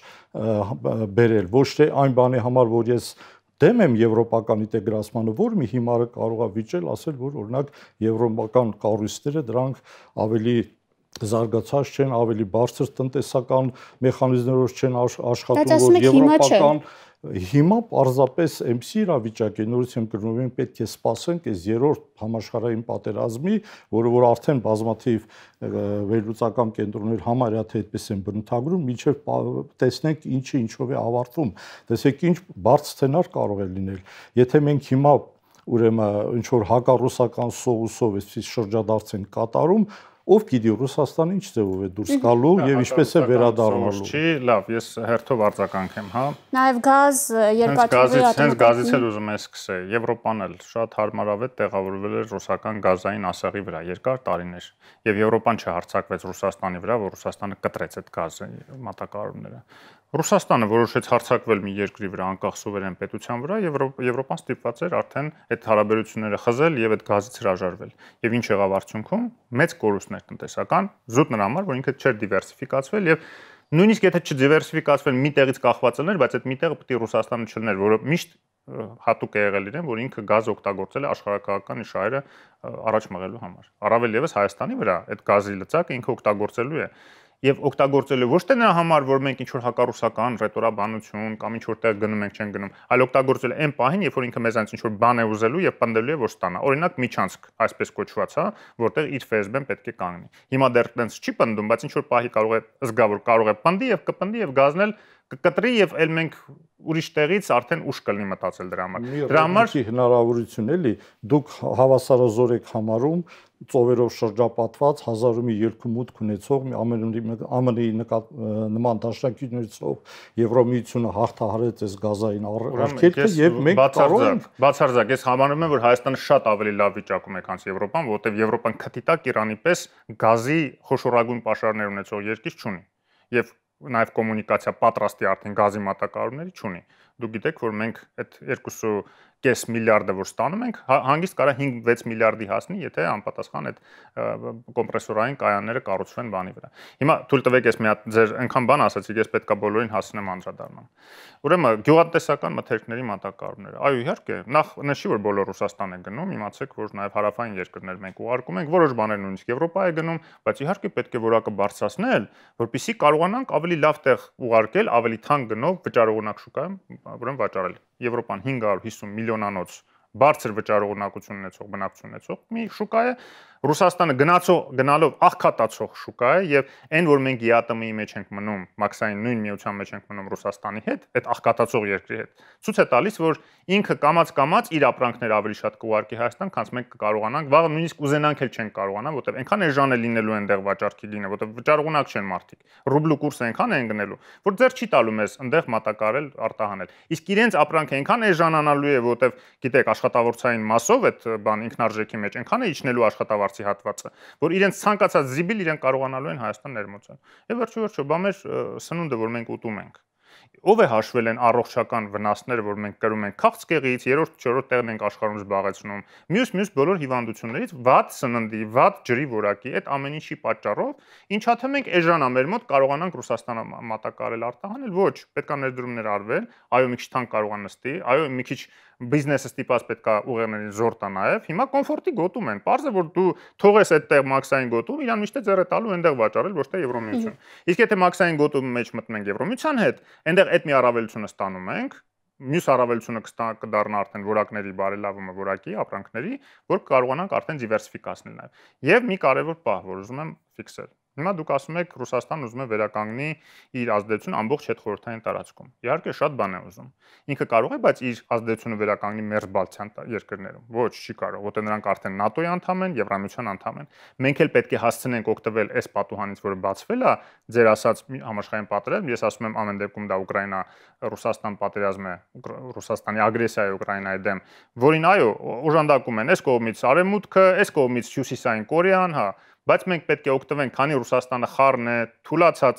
բերել ոչ թե այն բանի համար որ ես դեմ եմ եվրոպական ինտեգրացմանը որ մի հիմարը կարող է վիճել ասել որ օրինակ եվրոպական կառույցները դրանք ավելի զարգացած չեն ավելի բարձր տնտեսական մեխանիզմներով չեն աշխատում որ եվրոպական հիմա պարզապես էմսի իրավիճակ է նորից եմ կրում ենք պետք է սպասենք այս երրորդ համաշխարհային պատերազմի որը որ արդեն բազմաթիվ վերլուծական կենտրոններ համարյա թե այդպես են բնութագրում մինչև տեսնենք ինչը ինչով է ավարտվում տեսեք ինչ բարձ սցենար կարող է լինել եթե մենք հիմա ուրեմն ինչ որ հակառուսական սովուսով այսպես շրջադարձ են կատարում ով գիտի Ռուսաստանը ինչ ձևով է դուրս գալու եւ ինչպես է վերադառնալու։ Չի, լավ, ես հերթով արձագանքեմ, հա։ Նաեւ գազ երկաթուղի հենց գազից էլ ուզում եմ սկսել։ Եվրոպան էլ շատ հարմարավետ տեղավորվել էր ռուսական գազային ասեղի վրա երկար տարիներ եւ Եվրոպան չհարցակվեց Ռուսաստանի վրա, որ Ռուսաստանը կտրեց այդ գազի մատակարարումները։ Ռուսաստանը որոշեց հարձակվել մի երկրի վրա անկախ սուվերեն պետության վրա եւ Եվրոպան ստիպված էր արդեն այդ հարաբերությունները խզել եւ այդ գազից հրաժարվել։ Եվ ինչ եղավ արդյունքում մեծ կորուստներ տնտեսական զուտ նրա համար որ ինքը չէր դիվերսիֆիկացվել եւ նույնիսկ եթե չդիվերսիֆիկացվել մի տեղից կախված լիներ, բայց այդ մի տեղը պետք է Ռուսաստանը չլներ, որը միշտ հատուկ է եղել իրեն, որ ինքը գազ օգտագործել է աշխարհակահաղական շահերը առաջ մղելու համար։ Առավել եւս Հայաստանի վրա այդ գազի լծակը ինքը օգտագործելու է եւ օգտագործելու ոչ թե նրա համար, որ մենք ինչ-որ հակառուսական ռետորաբանություն կամ ինչ-որ տեղ գնում ենք, չեն գնում, այլ օգտագործել այն պահին, երբ որ ինքը մեզանից ինչ-որ բան է ուզելու եւ պնդելու է, որ ստանա։ Օրինակ միջանցք, այսպես կոչված, հա, որտեղ իր эф эс бэ-ն պետք է կանգնի։ Հիմա դեռ տենց չի պնդում, բայց ինչ-որ պահի կարող է զգա, որ կարող է պնդի եւ կպնդի եւ գազնել կկտրի եւ ել մենք ուրիշ տեղից արդեն ուշ կլինի մտածել դրա համար։ Դրա համար հնարավորություն էլի դուք հավասարազոր եք համարում ծովերով շրջապատված հազարը մի ելքում մուտք ունեցող մի ԱՄՆ-ի նման դաշնակիցներով Եվրոմիությունը հաղթահարեց այս գազային արգելքը եւ մենք կարող ենք բացարձակ ես համարում եմ որ Հայաստանը շատ ավելի լավ վիճակում է քան Եվրոպան, որովհետեւ Եվրոպան քթի տակ Իրանի պես գազի խոշորագույն պաշարներ ունեցող երկիր չունի եւ նաև կոմունիկացիա պատրաստի արդեն գազի մատակարարումների չունի։ Դուք գիտեք, որ մենք այդ երկու կես միլիարդը որ ստանում ենք, հանգիստ կարա հինգ-վեց միլիարդի հասնի, եթե անպատասխան այդ կոմպրեսորային կայանները կառուցվեն բանի վրա։ Հիմա թույլ տվեք ես մի հատ ձեր այնքան բան ասացիք, ես պետքա բոլորին հասնեմ անդրադառնամ։ Ուրեմն գյուղատնտեսական մթերքների մատակարարումները։ Այո, իհարկե, նախ նշի որ բոլոր Ռուսաստան է գնում, իմացեք, որ նաև հարավային երկրներ մենք ուղարկում ենք, որոշ բաներ նույնիսկ Եվրոպա է գնում, բայց իհարկե պետք է որակը բարձրացնել, որպեսզի կարողանանք ավելի լավ տեղ ուղարկել, ավելի թանկ գնով վճարողունակ շուկայում, ուրեմն վաճառել։ Եվրոպան հինգ հարյուր հիսուն միլիոնանոց բարձր վճարողունակություն ունեցող բնակչություն ունեցող մի շուկա է Ռուսաստանը գնացող գնալով աղքատացող շուկա է եւ այն որ մենք ԵԱՏՄ-ի մեջ ենք մնում մաքսային նույն միության մեջ ենք մնում Ռուսաստանի հետ այդ աղքատացող երկրի հետ ցույց է տալիս որ ինքը կամած-կամած իր ապրանքները ավելի շատ կուղարկի Հայաստան քան մենք կկարողանանք վաղը նույնիսկ ուզենանք էլ չենք կարողանա որտեղ այնքան էժան է լինելու այնտեղ վաճառքի գինը որտեղ վճարողունակ չեն մարդիկ ռուբլու կուրսը այնքան է ընկնելու որ ձեր չի տալու մեզ այնտեղ մատակարել արտահանել իսկ իրենց ապրանքը այնքան էժանանալու է որտեղ գիտեք աշխատավորցային մասով այդ բան ինքնարժեքի մեջ այնքան է իջնելու աշխատավարձի հատվածը, որ իրենց ցանկացած զիբիլ իրեն կարողանալու են Հայաստան ներմուծել։ Եվ վերջո վերջո բա մեր սնունդը, որ մենք ուտում ենք, ով է հաշվել են առողջական վնասները, որ մենք կրում ենք քաղցկեղից, երրորդ, չորրորդ տեղն ենք աշխարհում զբաղեցնում, մյուս մյուս բոլոր հիվանդություններից, վատ սննդի, վատ ջրի որակի, այդ ամեն ինչի պատճառով, ինչա թե մենք էժանա մեր մոտ կարողանանք Ռուսաստանը մատակարել արտահանել, ոչ, պետք է ներդրումներ արվել, այո, մի քիչ թանկ կարող է նստի, այո, մի քիչ բիզնեսը ստիպած պետք է ուղեղներին զոր տա նաև, հիմա կոմֆորտի գոտում են, պարզ է որ դու թողես այդտեղ մաքսային գոտում, իրան միշտ է ձեռը տալու այնտեղ վաճառել, ոչ թե Եվրոմիություն։ Իսկ եթե մաքսային գոտում մեջ մտնենք Եվրոմիության հետ, այնտեղ այդ մի առավելությունը ստանում ենք, մյուս առավելությունը կդառնա արդեն որակների բարելավումը որակի, ապրանքների, որ կարողանանք արդեն դիվերսիֆիկացնել նաև։ Եվ մի կարևոր պահ, որ ուզում եմ ֆիքսել։ Հիմա դուք ասում եք Ռուսաստանն ուզում է վերականգնի իր ազդեցությունը ամբողջ հետխորհրդային տարածքում։ Իհարկե շատ բան է ուզում։ Ինքը կարող է, բայց իր ազդեցությունը վերականգնի մերձբալթյան երկրներում։ Ոչ, չի կարող, որտեղ նրանք արդեն ՆԱՏՕ-ի անդամ են, Եվրամիության անդամ են։ Մենք էլ պետք է հասցնենք օգտվել այս պատուհանից, որը բացվել է, ձեր ասած համաշխարհային պատերազմ, ես ասում եմ ամեն դեպքում դա Ուկրաինա-Ռուսաստան պատերազմը, Ռուսաստանի ագրեսիա է Ուկրաինայի դեմ, որին այո, օժանդակում են այս կողմից Արևմուտքը, այս կողմից Հյուսիսային Կորեան, հա, բայց մենք պետք է օգտվենք, քանի Ռուսաստանը խառն է, թուլացած է,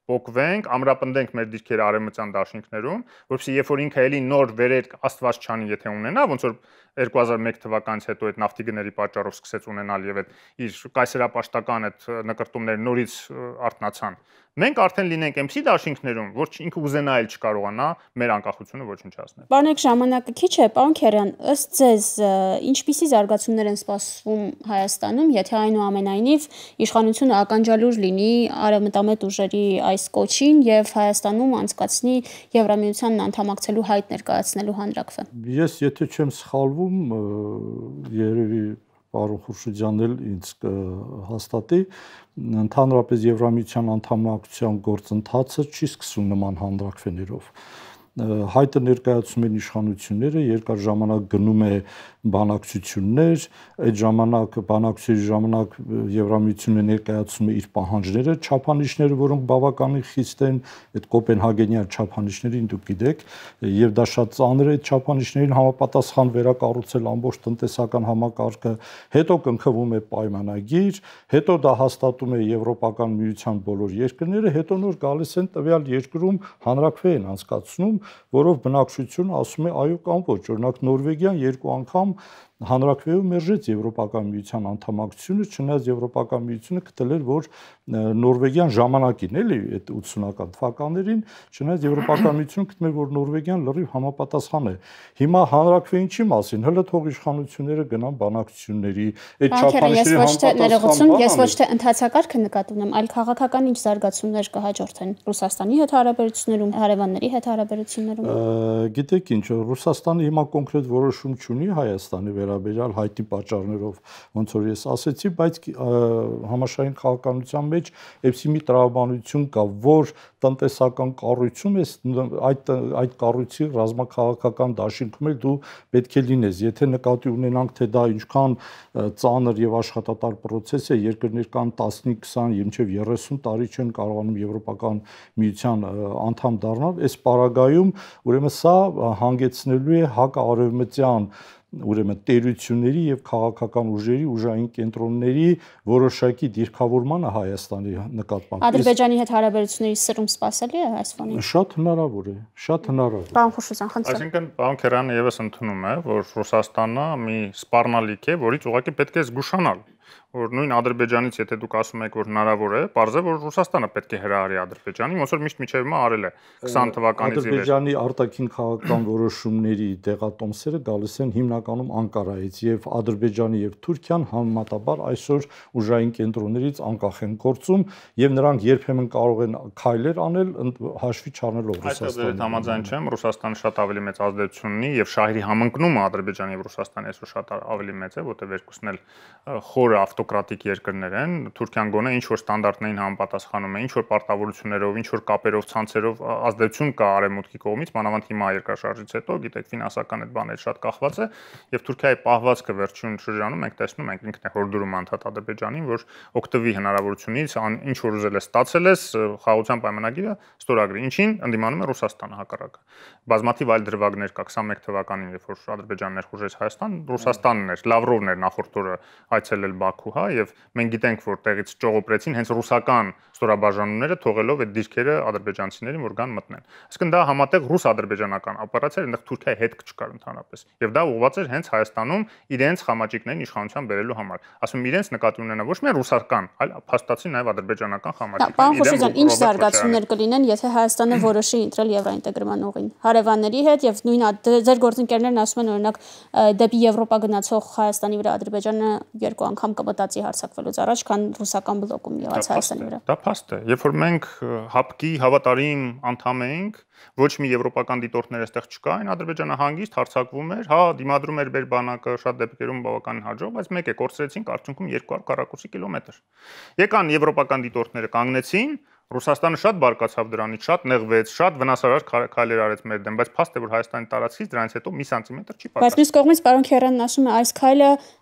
փոկվենք, ամրապնդենք մեր դիրքերը արևմտյան դաշինքներում, որովհետեւ երբ որ ինքը էլի նոր վերեր Աստված չանի, եթե ունենա, ոնց որ երկու հազար մեկ թվականից հետո այդ նավթի գների պատճառով սկսեց ունենալ եւ այդ իր կայսերապաշտական այդ նկարտումները նորից արթնացան։ Մենք արդեն լինենք այնպիսի դաշինքներում, որ ինքը ուզենա էլ չկարողանա մեր անկախությունը ոչնչացնել։ Պարոն, ժամանակը քիչ է, պարոն Քերյան, ըստ ձեզ ինչպիսի զարգացումներ են սպասվում Հայաստանում, եթե այնուամենայնիվ իշխանությունը ականջալուր լինի արևմտամետ ուժերի այս կոչին եւ Հայաստանում անցկացնի Եվրամիությանն անդամակցելու հայտ ներկայացնելու հանրակրվե։ Ես եթե չեմ սխալվում, երևի պարոն Խուրշիդյանն էլ ինձ հաստատի, ընդհանրապես Եվրամիության անդամակցության գործընթացը չի սկսում նման հանրակրվեներով։ Հայտը ներկայացում են իշխանությունները, երկար ժամանակ գնում է բանակցություններ, այդ ժամանակ բանակցությունների ժամանակ Եվրամիությունը ներկայացում է իր պահանջները, չափանիշները, որոնք բավականին խիստ են, այդ կոպենհագենյան չափանիշներին դուք գիտեք, եւ դա շատ ծանր է այդ չափանիշներին համապատասխան վերակառուցել ամբողջ տնտեսական համակարգը, հետո կնքվում է պայմանագիր, հետո դա հաստատում է Եվրոպական միության բոլոր երկրները, հետո նոր գալիս են տվյալ երկրում հանրակրվե են անցկացնում, որով բնակչությունը ասում է այո կամ ոչ, օրինակ Նորվեգիան երկու անգամ հանրակրվեով մերժեց Եվրոպական միության անդամակցությունը, չնայած Եվրոպական միությունը գտել էր, որ Նորվեգիան ժամանակին էլի այդ ութսունական թվականներին, չնայած Եվրոպական միությունը գտնում էր, որ Նորվեգիան լրիվ համապատասխան է։ Հիմա հանրակրվեի ինչի մասին, հələ թող իշխանությունները գնան բանակցությունների, այդ չափանիշների համապատասխան։ Ես ոչ թե ընթացակարգը նկատի ունեմ, այլ քաղաքական ինչ զարգացումներ կհաջորդեն Ռուսաստանի հետ հարաբերություններում, հարևանների հետ հարաբերություններում։ Գիտեք ինչ, Ռուսաստանը հիմա կոնկրետ որոշում չունի Հայաստանի վերաբերյալ հայտի պատճառներով, ոնց որ ես ասեցի, բայց համաշխարհային քաղաքականության մեջ էսի մի տրամաբանություն կա, որ տնտեսական կառույցում է այդ այդ կառույցի ռազմաքաղաքական դաշինքում էլ դու պետք է լինես, եթե նկատի ունենանք, թե դա ինչքան ծանր եւ աշխատատար process է, երկրներ կան տասնհինգ, քսան, մինչեւ երեսուն տարի չեն կարողանում Եվրոպական միության անդամ դառնալ, այս պարագայում ուրեմն սա հանգեցնելու է հակարևմտյան ուրեմն տերությունների եւ քաղաքական ուժերի ուժային կենտրոնների որոշակի դիրքավորմանը Հայաստանի նկատմամբ։ Ադրբեջանի հետ հարաբերությունների սրում սպասելի է այս ֆոնին։ Շատ հնարավոր է, շատ հնարավոր։ Պարոն Խուրշիդյան, խնդրեմ։ Այսինքն պարոն Քերյանը եւս ընդունում է, որ Ռուսաստանը մի սպառնալիք է, որից ուղղակի պետք է զգուշանալ, որ նույն Ադրբեջանից եթե դուք ասում եք, որ հնարավոր է, բարձր է, որ Ռուսաստանը պետք է հրահարի Ադրբեջանին, ոնց որ միշտ միջև հիմա արել է քսան թվականից ի վեր։ Ադրբեջանի արտաքին քաղաքական որոշումների դեղատոմսերը գալիս են հիմնականում Անկարայից եւ Ադրբեջանի եւ Թուրքիան համեմատաբար այսօր ուժային կենտրոններից անկախ են գործում եւ նրանք երբեմն կարող են քայլեր անել հաշվի չառնելով Ռուսաստանը։ Այստեղ համաձայն չեմ, Ռուսաստանը շատ ավելի մեծ ազդեցություն ունի եւ շահերի համընկնումը Ադրբեջանի եւ Ռուսաստանի այսօր շատ ավելի մեծ է, որտեղ երկուսն էլ խորը ավտոկրատիկ երկրներ են, Թուրքիան գոնե ինչ որ ստանդարտներին համապատասխանում է, ինչ որ պարտավորություններով, ինչ որ կապերով, ցանցերով ազդեցություն կա արևմուտքի կողմից, մանավանդ հիմա երկրաշարժից հետո, գիտեք, ֆինանսական այդ բաները շատ կախված է, եւ Թուրքիայի պահվածքը վերջին շրջանում մենք տեսնում ենք ինքն է հորդորում անդադ Ադրբեջանին, որ օգտվի հնարավորությունից, ինչ որ ուզել է ստացել է, խաղաղության պայմանագիրը ստորագրի, ինչին ընդդիմանում է Ռուսաստանը հակառակը։ Բազմաթիվ այլ դրվագներ կա քսանմեկ թվականին, երբ որ Ադրբեջանն ներխուժեց Հայաստան, Ռուսաստանն էր, Լավրովն էր նախորդ օրը այցելել Բաքու, հա, եւ մենք գիտենք, որ տեղից ճողոպրեցին հենց ռուսական ստորաբաժանումները, թողելով այդ դիրքերը ադրբեջանցիներին, որ գան մտնեն։ Այսինքն դա համատեղ ռուս-ադրբեջանական օպերացիա էր, այնտեղ Թուրքիայի հետք չկար ընդհանրապես։ Եվ դա ուղղված էր հենց Հայաստանում իրենց խամաճիկներին իշխանության բերելու համար։ Ասում իրենց նկատի ունենա ոչ միայն ռուսական, այլ փաստացի նաեւ ադրբեջանական խամաճիկներ։ Պարոն Խուրշիդյան, ինչ զարգացումներ կլինեն, եթե Հայաստանը որոշի ընտրել եվրոինտեգրման ուղին հարևանների հետ եւ նույն ձեր գործընկերներն ասում են օրինակ դեպի Եվրոպա գնացող Հայաստանի վրա Ադրբեջանը երկու անգամ կմտածի հարձակվելուց առաջ, քան ռուսական բլոկում եղած Հայաստանի վրա։ Դա փաստ է։ Երբ որ մենք հապկի հավատարիմ անդամ էինք, ոչ մի եվրոպական դիտորդներ այստեղ չկային, Ադրբեջանը հանգիստ հարձակվում էր, հա, դիմադրում էր մեր բանակը շատ դեպքերում բավականին հաջող, բայց մեկ է կորցրեցինք արդյունքում երկու հարյուր քառակուսի կիլոմետր։ Եկան եվրոպական դիտորդները կանգնեցին, Ռուսաստանը շատ բարկացավ դրանից, շատ նեղվեց, շատ վնասարար քայլեր արեց մեր դեմ, բայց փաստ է որ Հայաստանի տարածքից դրանից հետո մի սանտիմետր չի պակաս։ Բայց մյուս կողմից պարոն Քերյանն ասում է այս քայլը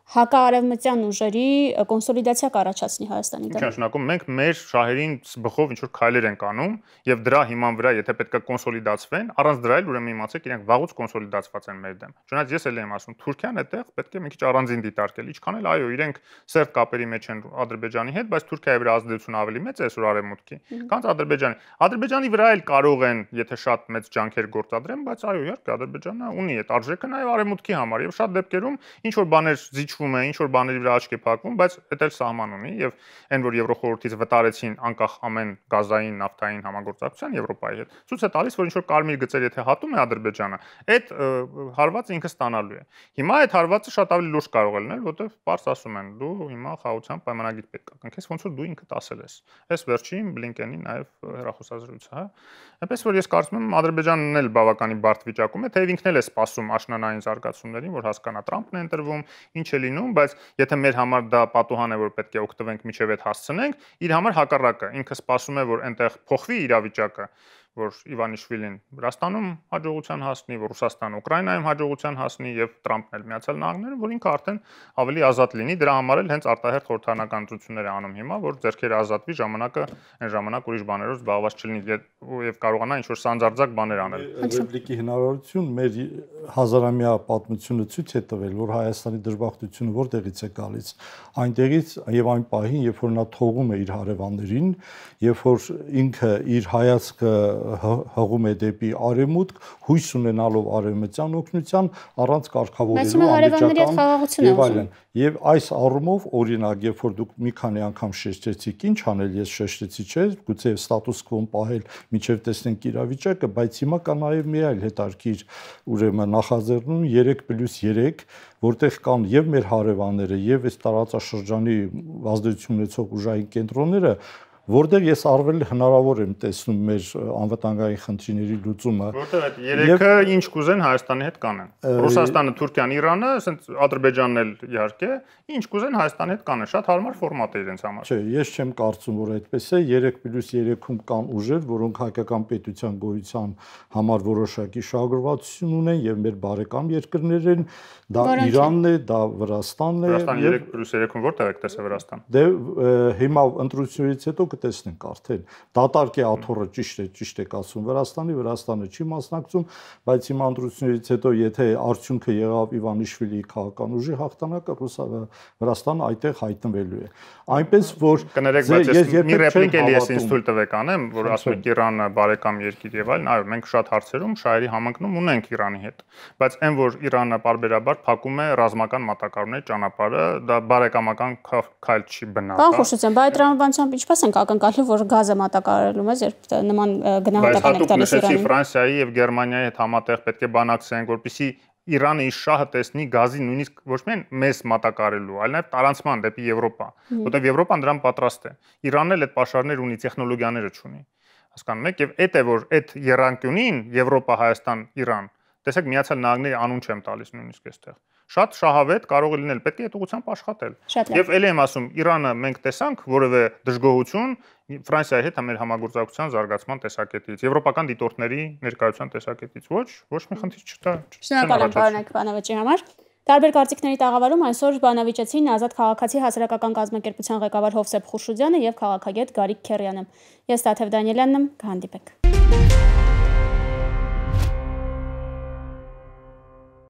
հակաարևմտյան ուժերի կոնսոլիդացիա կառաջացնի Հայաստանի դեմ։ Ինչ նշանակում մենք մեր շահերին բխով ինչ որ քայլեր ենք անում եւ դրա հիման վրա եթե պետք է կոնսոլիդացվեն, առանց դրա էլ ուրեմն իմացեք իրենք վաղուց կոնսոլիդացված են մեր դեմ։ Չնայած ես էլ եմ ասում, Թուրքիան այդտեղ պետք է մի քիչ առանձին դիտարկել, ինչքան էլ այո, իրենք սերտ կապերի մեջ են Ադրբեջանի հետ, բայց Թուրքիայի վրա ազդեցությունը ավելի մեծ է այսօր արևմուտքի, քան Ադրբեջանի։ Ադրբեջանի վրա էլ կարող են, եթե շատ մեծ ջանքեր գործադրեն, բայց այո, իհարկե Ադրբեջանը ունի այդ արժեքը նաեւ արևմուտքի համար եւ շատ դեպքերում ինչ որ բաներ զիջվում է, ինչ որ բաների վրա աչք է փակվում, բայց դա էլ սահման ունի եւ այն որ Եվրոխորհրդից վտարեցին անկախ ամեն գազային, նավթային համագործակցության Եվրոպայի հետ։ Ցույց է տալիս, որ ինչ որ կարմիր գծեր եթե հատում է Ադրբեջանը, այդ հարվածը ինքը ստանալու է։ Հիմա այդ հարվածը շատ ավելի լուրջ կարող է լինել, որտեղ պարզ ասում են, դու հիմա խաղաղության պայմանագիր պետք է կնքես, ոնց որ դու ինքդ ասել ես։ Այս վերջին Բլինկենի նաեւ հեռախոսազրույցը, հա։ Այնպես որ ես կարծում եմ Ադրբեջանն էլ բավականին բարդ վիճակում է, թեև ինքն էլ է սպասում աշնանային զարգացումներին, որ հասկանա Թրամփն է ընտրվում, ինչ է լինում, բայց եթե մեր համար դա պատուհան է, որ պետք է օգտվենք միջև այդ հասցնենք, իր համար հակառակը, ինքը սպասում է, որ այնտեղ փոխվի իրավիճակը, որ Իվանիշվիլին Վրաստանում հաջողության հասնի, որ Ռուսաստանը Ուկրաինայում հաջողության հասնի եւ Թրամփն էլ Միացյալ Նահանգներում, որ ինքը արդեն ավելի ազատ լինի, դրա համար էլ հենց արտահերթ խորհրդարանական ընտրություններ է անում հիմա, որ ձեռքերը ազատվի, ժամանակը այն ժամանակ ուրիշ բաներով զբաղված չլինի եւ կարողանա ինչ-որ սանձարձակ բաներ անել։ Ռեպլիկի հնարավորություն մեր հազարամյա պատմությունը ցույց է տվել, որ Հայաստանի դժբախտությունը որտեղից է գալիս, այնտեղից եւ այն պահին, երբ որ նա թողում է իր հարևաններին, երբ որ ինքը իր հայացքը հղում է դեպի արևմուտք, հույս ունենալով արևմտյան օգնության, առանց կարգավորելու անմիջական եւ այլն։ Եվ այս առումով օրինակ, երբ որ դուք մի քանի անգամ շեշտեցիք, ինչ անել, ես շեշտեցի, չէ՞, գուցե ստատուս քվոն պահել, միջև տեսնենք իրավիճակը, բայց հիմա կա նաեւ մի այլ հետարքիր, ուրեմն նախաձեռնում երեք պլյուս երեք, որտեղ կան եւ մեր հարևանները, եւ այս տարածաշրջանի ազդեցություն ունեցող ուժային կենտրոնները, որտեղ ես արվել հնարավոր եմ տեսնում մեր անվտանգային խնդիրների լուծումը։ Որտեղ այդ երեքը ինչ կուզեն Հայաստանի հետ կանեն։ Ռուսաստանը, Թուրքիան, Իրանը, ասենց Ադրբեջանն էլ իհարկե, ինչ կուզեն Հայաստանի հետ կանեն, շատ հարմար ֆորմատ է իրենց համար։ Չէ, ես չեմ կարծում, որ այդպես է, երեք պլյուս երեքում կան ուժեր, որոնք հայկական պետության գոյության համար որոշակի շահագրգռվածություն ունեն եւ մեր բարեկամ երկրներ են, դա Իրանն է, դա Վրաստանն է։ Վրաստան երեք պլյուս երեքում որտեղ եք տեսել Վրաստան։ Դե հիմա ընտրությունից հետո տեսնենք արդեն դատարկի աթոռը ճիշտ է, ճիշտ է ասում Վրաստանի, Վրաստանը չի մասնակցում, բայց հիմա ընտրությունից հետո եթե արդյունքը եղավ Իվանիշվիլիի քաղաքական ուժի հաղթանակը, Վրաստանը այդտեղ հայտնվելու է։ Այնպես որ կներեք, բայց ես մի ռեպլիկ էլի ես ինձ թույլ տվեք անեմ, որ ասում եք Իրանը բարեկամ երկիր եւ այլն, այո, մենք շատ հարցերում շահերի համընկնում ունենք Իրանի հետ, բայց այն որ Իրանը պարբերաբար փակում է ռազմական մատակարարների ճանապարհը, դա բարեկամական քայլ չի բնավ։ Պարոն Խուշուձյան, բայց տրամաբանությամբ ինչպես ենք ակնկալում, որ գազը մատակարարելու մեզ, երբ նման գնահատական եք տալիս Իրանին։ Ֆրանսիայի եւ Գերմանիայի հետ համատեղ պետք է բանակցենք, որպեսզի Իրանը իր շահը տեսնի գազի նույնիսկ ոչ միայն մեզ մատակարարելու, այլ նաեւ տարանցման դեպի Եվրոպա, որտեղ Եվրոպան դրան պատրաստ է։ Իրանն էլ այդ պաշարներ ունի, տեխնոլոգիաները չունի։ Հասկանում եք, եւ այդ է որ այդ երանգյունին Եվրոպա, Հայաստան, Իրան, տեսեք Միացյալ Նահանգների անուն չեմ տալիս նույնիսկ այստեղ։ Շատ շահավետ կարող է լինել, պետք է այդ ուղղությամբ աշխատել։ Եվ ելի եմ ասում, Իրանը մենք տեսանք որևէ դժգոհություն Ֆրանսիայի հետ մեր համագործակցության զարգացման տեսակետից, եվրոպական դիտորդների ներկայության տեսակետից, ոչ, ոչ մի խնդիր չկա։ Շնորհակալ եմ պարոն Բանավեճի համար։ Տարբեր կարծիքների տաղավարում այսօր բանավիճեցին Ազատ քաղաքացի հասարակական կազմակերպության ղեկավար Հովսեփ Խուշուձյանը եւ քաղաքագետ Գարիկ Քերյանը։ Ես Տաթև Դանիելյանն եմ, կհանդիպենք։